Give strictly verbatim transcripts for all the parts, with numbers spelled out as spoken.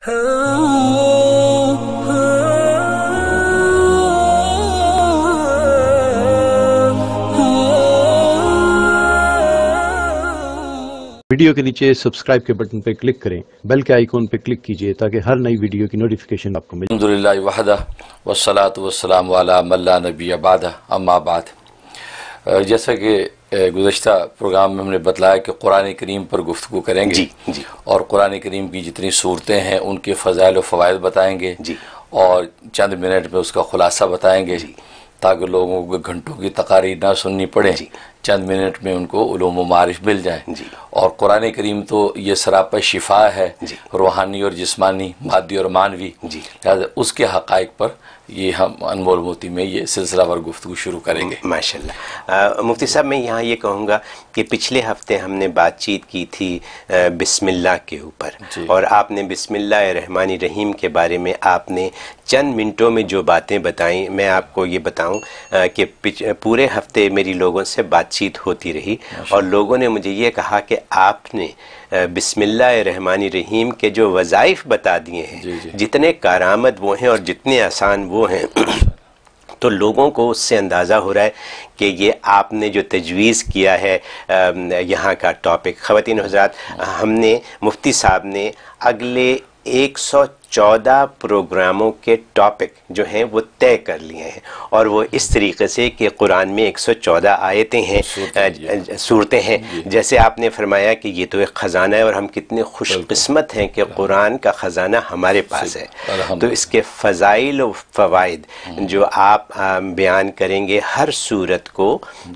Video کے نیچے subscribe کے بٹن پہ کلک کریں، بیل کے آئیکن پہ کلک کیجئے تاکہ ہر نئی ویڈیو کی نوٹیفیکیشن آپ کو ملے۔ الحمدللہ وحدہ والصلاة والسلام علی من لا نبی بعدہ، اما بعد۔ جیسا کہ گزشتہ پروگرام میں ہم نے بتلایا کہ قرآن کریم پر گفتگو کریں گے، جی جی اور قرآن کریم کی جتنی صورتیں ہیں ان کے فضائل و فوائد بتائیں گے، جی اور چند منٹ میں اس کا خلاصہ بتائیں گے، تاکہ لوگوں کو گھنٹوں کی تقاریر نہ سننی پڑے، چند منٹ میں ان کو علوم و معارف مل جائیں۔ جی اور قرآن کریم تو یہ سراپا شفا ہے، روحانی اور جسمانی، مادی اور معنوی، جی لہٰذا اس کے حقائق پر یہ ہم انمول موتی میں یہ سلسلہ ور گفتگو شروع کریں گے۔ ماشاء اللہ۔ مفتی صاحب میں یہاں یہ کہوں گا کہ پچھلے ہفتے ہم نے بات چیت کی تھی بسم اللہ کے اوپر، اور آپ نے بسم اللہ الرحمن الرحیم کے بارے میں آپ نے چند منٹوں میں جو باتیں بتائیں، میں آپ کو یہ بتاؤں کہ پورے ہفتے میری لوگوں سے بات چیت ہوتی رہی، اور لوگوں نے مجھے یہ کہا کہ آپ نے بسم اللہ الرحمن الرحیم کے جو وظائف بتا دیے ہیں، جتنے کارآمد وہ ہیں اور جتنے آسان وہ ہیں، تو لوگوں کو اس سے اندازہ ہو رہا ہے کہ یہ آپ نے جو تجویز کیا ہے یہاں کا ٹاپک۔ خواتین و حضرات، ہم نے مفتی صاحب نے اگلے ایک سو چودہ پروگراموں کے ٹاپک جو ہیں وہ طے کر لیے ہیں، اور وہ اس طریقے سے کہ قرآن میں ایک سو چودہ آیتیں ہیں، صورتیں ہیں، جیسے آپ نے فرمایا کہ یہ تو ایک خزانہ ہے، اور ہم کتنے خوش قسمت ہیں کہ قرآن کا خزانہ ہمارے پاس ہے۔ تو اس کے فضائل و فوائد جو آپ بیان کریں گے ہر صورت کو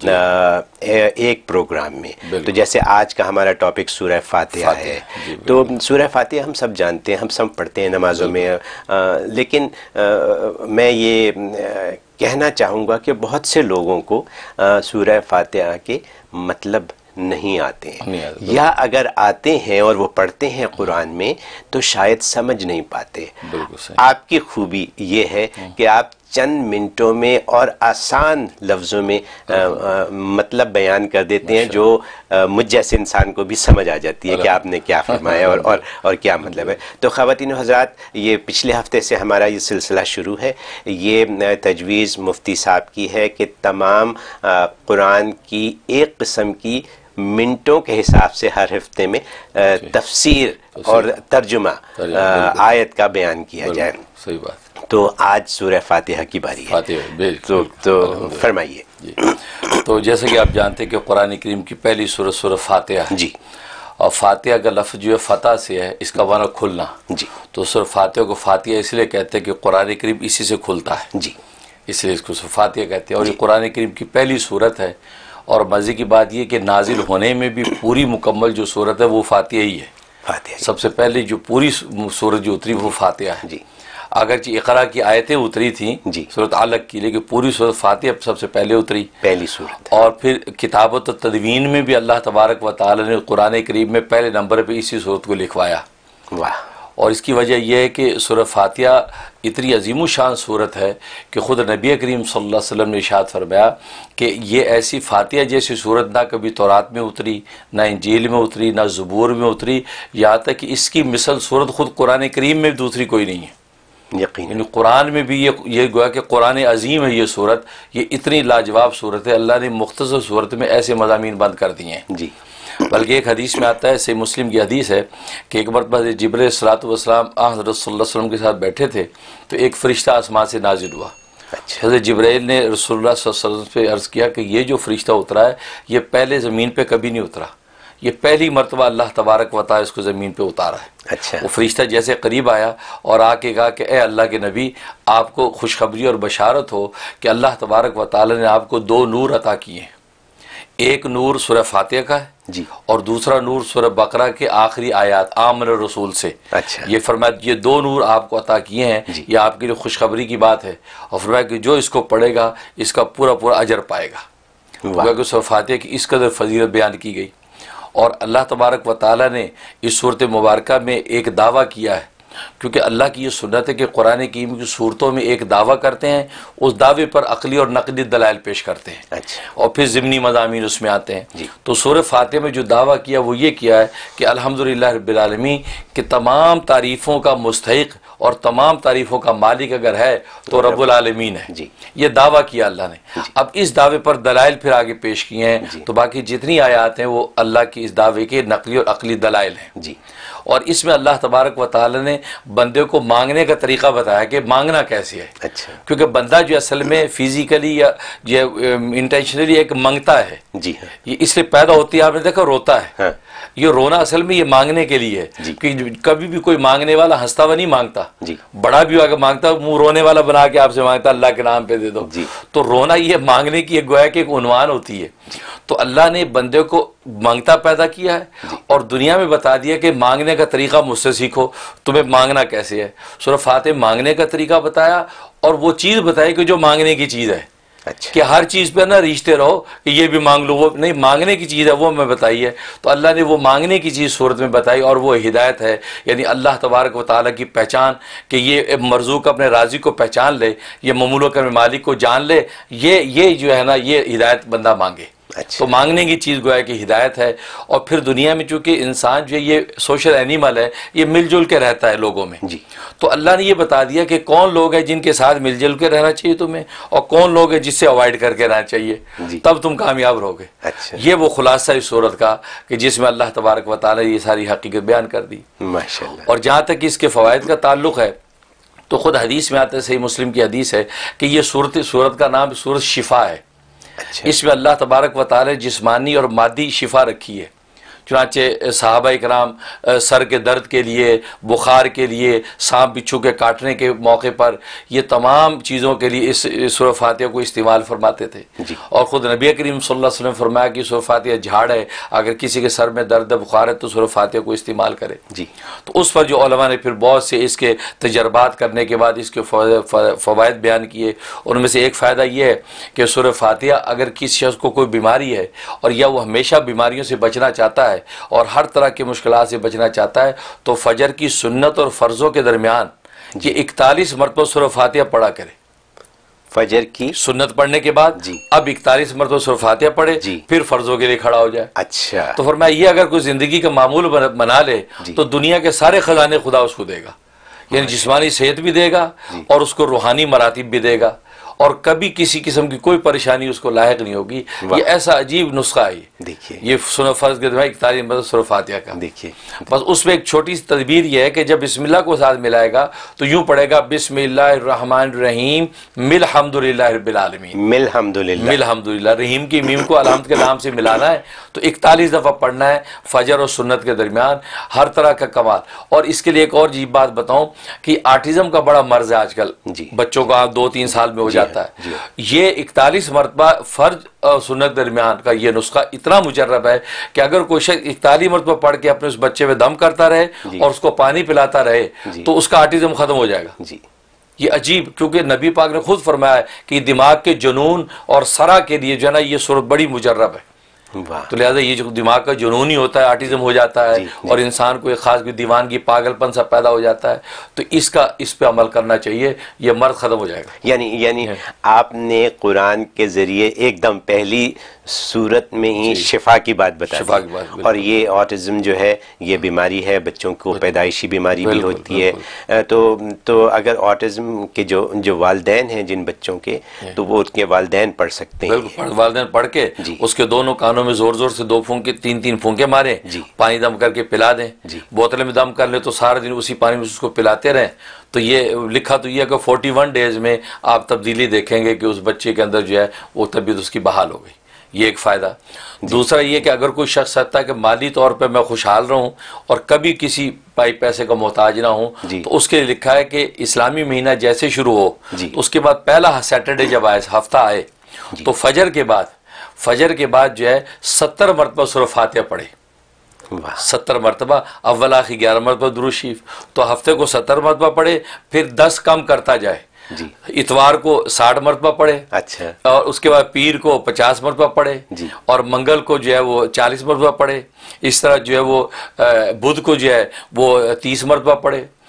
ایک پروگرام میں، تو جیسے آج کا ہمارا ٹاپک سورہ فاتحہ ہے، تو سورہ فاتحہ ہم سب جانتے ہیں، ہم سب پڑھتے ہیں نمازوں میں، لیکن میں یہ کہنا چاہوں گا کہ بہت سے لوگوں کو سورہ فاتحہ کے مطلب نہیں آتے ہیں، یا اگر آتے ہیں اور وہ پڑھتے ہیں قرآن میں تو شاید سمجھ نہیں پاتے۔ آپ کی خوبی یہ ہے کہ آپ چند منٹوں میں اور آسان لفظوں میں مطلب بیان کر دیتے ہیں، جو مجھ جیسے انسان کو بھی سمجھ آ جاتی ہے کہ آپ نے کیا فرمایا اور اور اور کیا مطلب ہے۔ تو خواتین و حضرات، یہ پچھلے ہفتے سے ہمارا یہ سلسلہ شروع ہے۔ یہ تجویز مفتی صاحب کی ہے کہ تمام قرآن کی ایک قسم کی منٹوں کے حساب سے ہر ہفتے میں تفسیر اور ترجمہ آیت کا بیان کیا جائے۔ صحیح بات۔ تو آج سورہ فاتحہ کی باری ہے، تو تو فرمائیے۔ تو جیسے کہ آپ جانتے ہیں کہ قرآن کریم کی پہلی سورہ سورہ فاتحہ ہے، جی، اور فاتحہ کا لفظ جو ہے فتح سے ہے، اس کا معنی کھلنا، جی، تو سورہ فاتحہ کو فاتحہ اس لیے کہتے ہیں کہ قرآن کریم اسی سے کھلتا ہے، جی، اس لیے اس کو سورہ فاتحہ کہتے ہیں، اور یہ قرآن کریم کی پہلی سورت ہے۔ اور مزے کی بات یہ کہ نازل ہونے میں بھی پوری مکمل جو سورت ہے وہ فاتحہ ہی ہے، فاتحہ سب سے پہلے جو پوری سورت جو اتری وہ فاتحہ ہے۔ جی، اگرچہ اقرا کی آیتیں اتری تھیں جی، سورت علق کی، لیکن پوری سورت فاتحہ سب سے پہلے اتری، پہلی سورت۔ اور پھر کتابت و تدوین میں بھی اللہ تبارک و تعالی نے قرآن کریم میں پہلے نمبر پہ اسی سورت کو لکھوایا۔ واہ۔ اور اس کی وجہ یہ ہے کہ سورہ فاتحہ اتنی عظیم و شان صورت ہے کہ خود نبی کریم صلی اللہ علیہ وسلم نے ارشاد فرمایا کہ یہ ایسی فاتحہ جیسی صورت نہ کبھی تورات میں اتری، نہ انجیل میں اتری، نہ زبور میں اتری، یہاں تک کہ اس کی مثل صورت خود قرآن کریم میں دوسری کوئی نہیں ہے۔ یقین، یعنی قرآن میں بھی یہ یہ گویا کہ قرآن عظیم ہے یہ صورت، یہ اتنی لاجواب صورت ہے، اللہ نے مختصر صورت میں ایسے مضامین بند کر دیے ہیں۔ جی، بلکہ ایک حدیث میں آتا ہے، صحیح مسلم کی حدیث ہے کہ ایک مرتبہ جبرائیل صلاۃ والسلام حضرت صلی اللہ علیہ وسلم کے ساتھ بیٹھے تھے، تو ایک فرشتہ آسمان سے نازل ہوا۔ حضرت جبرائیل نے رسول اللہ صلی اللہ علیہ وسلم پہ عرض کیا کہ یہ جو فرشتہ اترا ہے یہ پہلے زمین پہ کبھی نہیں اترا، یہ پہلی مرتبہ اللہ تبارک و تعالی اس کو زمین پہ اتارا ہے۔ اچھا۔ وہ فرشتہ جیسے قریب آیا اور آ کے کہا کہ اے اللہ کے نبی، آپ کو خوشخبری اور بشارت ہو کہ اللہ تبارک و تعالی نے آپ کو دو نور عطا کیے ہیں، ایک نور سورہ فاتحہ کا ہے، جی، اور دوسرا نور سورہ بقرہ کے آخری آیات آمن الرسول سے۔ اچھا، یہ فرمایا یہ دو نور آپ کو عطا کیے ہیں، یہ آپ کے لیے خوشخبری کی بات ہے، اور فرمایا کہ جو اس کو پڑھے گا اس کا پورا پورا اجر پائے گا۔ کیونکہ سورہ فاتحہ کی اس قدر فضیلت بیان کی گئی، اور اللہ تبارک و تعالیٰ نے اس صورت مبارکہ میں ایک دعویٰ کیا ہے کیونکہ اللہ کی یہ سنت ہے کہ قرآن کریم کی صورتوں میں ایک دعویٰ کرتے ہیں، اس دعوے پر عقلی اور نقلی دلائل پیش کرتے ہیں، اچھا، اور پھر ضمنی مضامین اس میں آتے ہیں۔ جی۔ تو سورہ فاتحہ میں جو دعویٰ کیا وہ یہ کیا ہے کہ الحمدللہ رب العالمین کہ تمام تعریفوں کا مستحق اور تمام تعریفوں کا مالک اگر ہے تو رب العالمین ہے، جی، یہ دعویٰ کیا اللہ نے۔ اب اس دعوے پر دلائل پھر آگے پیش کیے ہیں، تو باقی جتنی آیات ہیں وہ اللہ کی اس دعوے کے نقلی اور عقلی دلائل ہیں۔ جی، اور اس میں اللہ تبارک و تعالی نے بندے کو مانگنے کا طریقہ بتایا کہ مانگنا کیسے ہے، اچھا، کیونکہ بندہ جو اصل میں فزیکلی یا جو انٹینشنلی ایک مانگتا ہے، جی ہاں، یہ اس لیے پیدا ہوتی ہے، آپ نے دیکھا روتا ہے، ہاں، یہ رونا اصل میں یہ مانگنے کے لیے ہے، جی، کہ کبھی بھی کوئی مانگنے والا ہنستا ہوا نہیں مانگتا، جی، بڑا بھی اگر مانگتا منہ رونے والا بنا کے آپ سے مانگتا اللہ کے نام پہ دے دو، جی، تو رونا یہ مانگنے کی ایک گویا کہ ایک عنوان ہوتی ہے۔ تو اللہ نے بندے کو مانگتا پیدا کیا ہے اور دنیا میں بتا دیا کہ مانگنے کا طریقہ مجھ سے سیکھو، تمہیں مانگنا کیسے ہے۔ سورہ فاتح مانگنے کا طریقہ بتایا اور وہ چیز بتائی کہ جو مانگنے کی چیز ہے، اچھا، کہ ہر چیز پہ نہ ریچھتے رہو کہ یہ بھی مانگ لو، وہ نہیں، مانگنے کی چیز ہے وہ میں بتائی ہے۔ تو اللہ نے وہ مانگنے کی چیز صورت میں بتائی اور وہ ہدایت ہے، یعنی اللہ تبارک و تعالیٰ کی پہچان، کہ یہ مرزوق اپنے راضی کو پہچان لے، یہ مملوک اپنے مالک کو جان لے، یہ یہ جو ہے نا یہ ہدایت بندہ مانگے۔ اچھا، تو مانگنے کی چیز گویا کہ ہدایت ہے۔ اور پھر دنیا میں چونکہ انسان جو ہے یہ سوشل اینیمل ہے، یہ مل جل کے رہتا ہے لوگوں میں، جی، تو اللہ نے یہ بتا دیا کہ کون لوگ ہیں جن کے ساتھ مل جل کے رہنا چاہیے تمہیں، اور کون لوگ ہیں جس سے اوائڈ کر کے رہنا چاہیے، جی، تب تم کامیاب رہوگے۔ اچھا، یہ وہ خلاصہ اس صورت کا کہ جس میں اللہ تبارک و تعالیٰ نے یہ ساری حقیقت بیان کر دی۔ ماشاءاللہ، اور جہاں تک اس کے فوائد کا تعلق ہے تو خود حدیث میں آتا ہے، صحیح مسلم کی حدیث ہے کہ یہ صورت صورت کا نام صورت شفا ہے۔ اچھا، اس میں اللہ تبارک و تعالی جسمانی اور مادی شفا رکھی ہے۔ چنانچہ صحابہ اکرام سر کے درد کے لیے، بخار کے لیے، سانپ بچھو کے کاٹنے کے موقع پر، یہ تمام چیزوں کے لیے اس سورہ فاتحہ کو استعمال فرماتے تھے۔ جی، اور خود نبی کریم صلی اللہ علیہ وسلم فرمایا کہ سورہ فاتحہ جھاڑ ہے، اگر کسی کے سر میں درد بخار ہے تو سورہ فاتحہ کو استعمال کرے۔ جی، تو اس پر جو علماء نے پھر بہت سے اس کے تجربات کرنے کے بعد اس کے فوائد بیان کیے، ان میں سے ایک فائدہ یہ ہے کہ سورہ فاتحہ اگر کسی شخص کو کوئی بیماری ہے اور یا وہ ہمیشہ بیماریوں سے بچنا چاہتا ہے اور ہر طرح کی مشکلات سے بچنا چاہتا ہے تو فجر کی سنت اور فرضوں کے درمیان یہ اکتالیس مرتبہ سورہ فاتحہ پڑھا کرے۔ فجر کی سنت پڑھنے کے بعد جی، اب اکتالیس مرتبہ سورہ فاتحہ پڑھے، جی، پھر فرضوں کے لیے کھڑا ہو جائے۔ اچھا، تو فرمایا یہ اگر کوئی زندگی کا معمول بنا لے جی، تو دنیا کے سارے خزانے خدا اس کو دے گا، یعنی جسمانی صحت بھی دے گا اور اس کو روحانی مراتب بھی دے گا، اور کبھی کسی قسم کی کوئی پریشانی اس کو لاحق نہیں ہوگی۔ یہ ایسا عجیب نسخہ ہے، دیکھیے، یہ سورہ فرض کے دفعہ اکتالیس مرتبہ سورہ فاتحہ کا۔ دیکھیے، بس اس میں ایک چھوٹی سی تدبیر یہ ہے کہ جب بسم اللہ کو ساتھ ملائے گا تو یوں پڑھے گا بسم اللہ الرحمن الرحیم مل حمدللہ رب العالمین، مل حمدللہ، مل حمدللہ، رحیم کی میم کو الحمد کے نام سے ملانا ہے، تو اکتالیس دفعہ پڑھنا ہے فجر اور سنت کے درمیان، ہر طرح کا کمال۔ اور اس کے لیے ایک اور عجیب بات بتاؤں کہ آٹزم کا بڑا مرض ہے آج کل، جی، بچوں کا دو تین سال میں ہو جاتا ہے، جی، یہ اکتالیس مرتبہ فرض اور سنت درمیان کا یہ نسخہ اتنا مجرب ہے کہ اگر کوئی شخص اکتالیس مرتبہ پڑھ کے اپنے اس بچے پہ دم کرتا رہے اور اس کو پانی پلاتا رہے تو اس کا آٹزم ختم ہو جائے گا۔ جی، یہ عجیب، کیونکہ نبی پاک نے خود فرمایا ہے کہ دماغ کے جنون اور سرا کے لیے جو ہے نا یہ صورت بڑی مجرب ہے۔ واہ، تو لہٰذا یہ جو دماغ کا جنون ہی ہوتا ہے، آٹزم ہو جاتا ہے اور انسان کو ایک خاص دیوانگی پاگل پن سا پیدا ہو جاتا ہے، تو اس کا اس پہ عمل کرنا چاہیے، یہ مرض ختم ہو جائے گا۔ یعنی یعنی آپ نے قرآن کے ذریعے ایک دم پہلی صورت میں ہی شفا کی بات بتا شفا دی، کی بات، بالکل۔ اور یہ آٹزم جو ہے یہ بیماری ہے، بچوں کو پیدائشی بیماری بھی بالکل، ہوتی ہے، تو تو اگر آٹزم کے جو جو والدین ہیں جن بچوں کے، تو وہ ان کے والدین پڑھ سکتے ہیں۔ بالکل، والدین پڑھ کے جی، اس کے دونوں کانوں میں زور زور سے دو پھونکے، تین تین پھونکے ماریں، جی، پانی دم کر کے پلا دیں، جی، بوتل میں دم کر لے تو سارا دن اسی پانی میں اس کو پلاتے رہیں، تو یہ لکھا تو یہ ہے کہ فورٹی ون ڈیز میں آپ تبدیلی دیکھیں گے کہ اس بچے کے اندر جو ہے وہ طبیعت اس کی بحال ہو گئی۔ یہ ایک فائدہ۔ دوسرا یہ کہ اگر کوئی شخص چاہتا ہے کہ مالی طور پہ میں خوشحال رہوں اور کبھی کسی پائی پیسے کا محتاج نہ ہوں، جی، تو اس کے لیے لکھا ہے کہ اسلامی مہینہ جیسے شروع ہو جی، تو اس کے بعد پہلا سیٹرڈے جب آئے، ہفتہ آئے، جی، تو فجر کے بعد فجر کے بعد جو ہے ستر مرتبہ سورہ فاتحہ پڑھے، واہ، ستر مرتبہ، اول آخر گیارہ مرتبہ درود شریف، تو ہفتے کو ستر مرتبہ پڑھے، پھر دس کم کرتا جائے، جی، اتوار کو ساٹھ مرتبہ پڑھے، اچھا، اور اس کے بعد پیر کو پچاس مرتبہ پڑھے، جی، اور منگل کو جو ہے وہ چالیس مرتبہ پڑھے، اس طرح جو ہے وہ بدھ کو جو ہے وہ تیس مرتبہ پڑھے،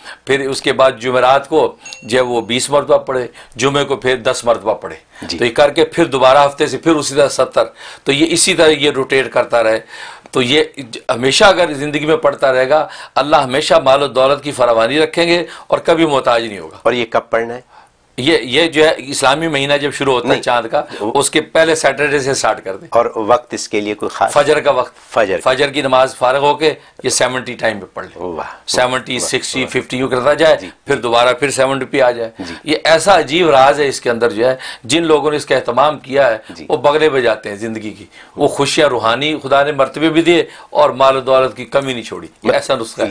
پھر اس کے بعد جمعرات کو جو ہے وہ بیس مرتبہ پڑھے، جمعے کو پھر دس مرتبہ پڑھے، تو یہ کر کے پھر دوبارہ ہفتے سے پھر اسی طرح ستر، تو یہ اسی طرح یہ روٹیٹ کرتا رہے، تو یہ ہمیشہ اگر زندگی میں پڑھتا رہے گا اللہ ہمیشہ مال و دولت کی فراوانی رکھیں گے اور کبھی محتاج نہیں ہوگا۔ اور یہ کب پڑھنا ہے؟ یہ یہ جو ہے اسلامی مہینہ جب شروع ہوتا ہے چاند کا، اس کے پہلے سیٹرڈے سے سٹارٹ کر دیں۔ اور وقت اس کے لیے کوئی خاص؟ فجر کا وقت، فجر فجر کی نماز فارغ ہو کے یہ سیونٹی ٹائم پہ پڑھ لیں، سیونٹی سکسٹی ففٹی یوں کرتا جائے، پھر دوبارہ پھر سیونٹی پہ آ جائے۔ یہ ایسا عجیب راز ہے اس کے اندر جو ہے، جن لوگوں نے اس کا اہتمام کیا ہے وہ بغلے بجاتے ہیں زندگی کی، وہ خوشیاں روحانی خدا نے مرتبے بھی دیے اور مال و دولت کی کمی نہیں چھوڑی۔ ایسا نسخہ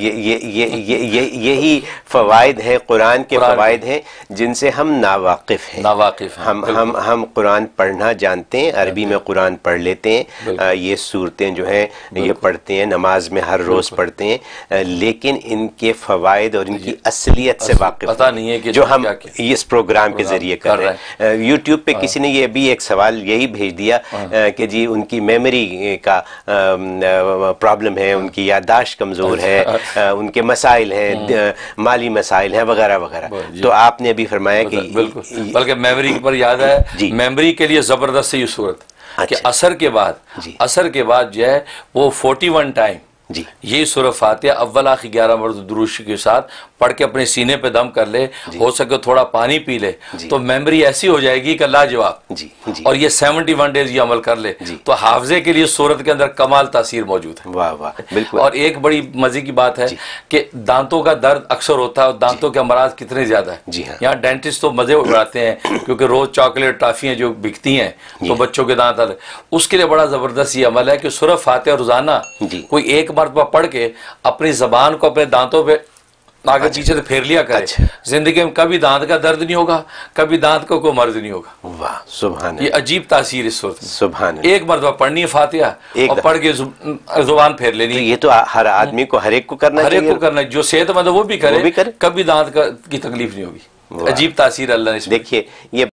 یہی فوائد ہیں قرآن کے، فوائد ہیں جن سے ہم ناواقف ہیں، ناواقف ہیں۔ ہم ہم ہم قرآن پڑھنا جانتے ہیں، عربی میں قرآن پڑھ لیتے ہیں، یہ صورتیں جو ہیں یہ پڑھتے ہیں، نماز میں ہر روز پڑھتے ہیں، لیکن ان کے فوائد اور ان کی اصلیت سے واقف پتہ نہیں ہے کہ جو ہم اس پروگرام کے ذریعے کر رہے ہیں۔ یوٹیوب پہ کسی نے یہ بھی ایک سوال یہی بھیج دیا کہ جی ان کی میموری کا پرابلم ہے، ان کی یادداشت کمزور ہے، ان کے مسائل ہیں، مالی مسائل ہیں وغیرہ وغیرہ، تو آپ نے ابھی فرمایا کہ بلکہ میموری پر یاد ہے، میموری کے لیے زبردست یہ صورت کہ اثر کے بعد اثر کے بعد جو ہے وہ فورٹی ون ٹائم یہ سورہ فاتحہ اول آخر گیارہ مرتبہ درود کے ساتھ پڑھ کے اپنے سینے پہ دم کر لے، ہو سکے تھوڑا پانی پی لے، تو میموری ایسی ہو جائے گی کہ لاجواب۔ اور یہ سیونٹی ون ڈیز یہ عمل کر لے تو حافظے کے لیے سورت کے اندر کمال تاثیر موجود ہے۔ واہ واہ، بالکل۔ اور ایک بڑی مزے کی بات ہے کہ دانتوں کا درد اکثر ہوتا ہے اور دانتوں کے امراض کتنے زیادہ ہیں، یہاں ڈینٹسٹ تو مزے اڑاتے ہیں کیونکہ روز چاکلیٹ ٹافیاں جو بکتی ہیں تو بچوں کے دانت، اس کے لیے بڑا زبردست یہ عمل ہے کہ سورہ فاتحہ روزانہ کوئی ایک مرتبہ پڑھ کے اپنی زبان کو اپنے دانتوں پہ آگے پیچھے سے پھیر لیا کرے، زندگی میں کبھی دانت کا درد نہیں ہوگا، کبھی دانت کا کوئی مرض نہیں ہوگا۔ واہ سبحان اللہ، یہ عجیب تاثیر اس صورت میں۔ سبحان اللہ، ایک مرتبہ پڑھنی ہے فاتحہ اور پڑھ کے زبان پھیر لینی ہے۔ یہ تو ہر آدمی کو، ہر ایک کو کرنا ہر چاہیے، ایک کو کرنا ہے، جو صحت مند ہے وہ بھی کرے، کبھی دانت کی تکلیف نہیں ہوگی۔ عجیب تاثیر اللہ نے۔ دیکھیے یہ